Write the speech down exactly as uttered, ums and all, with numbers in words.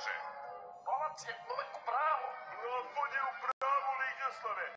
kaže. Novac je uvek u pravu. Plafon je u pravu, Ligoslave.